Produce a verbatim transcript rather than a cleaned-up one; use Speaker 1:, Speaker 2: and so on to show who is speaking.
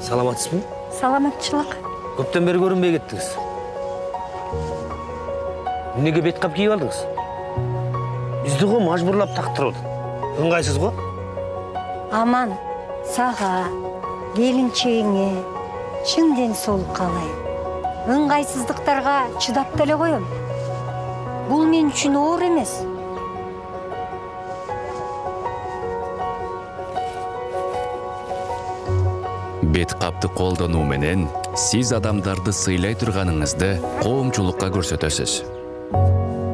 Speaker 1: Саламатсызбы?
Speaker 2: Саламатчылык.
Speaker 1: Көптен бері көрінбей кеттіңіз. Неге бет қап киіп алдыңыз? Бізді ғой мажбурлап тақтырып отыр. Ыңғайсыз ғой?
Speaker 2: Аман, саға, келіншегіңе шынден сол қалайым. Ыңғайсыздықтарға чыдап деле қоям. Бұл мен үшін оор емес.
Speaker 3: Бет қапты қолдану менен сиз адамдарды сыйлай тұрғаныңызды коомчулукка көрсөтөсүз.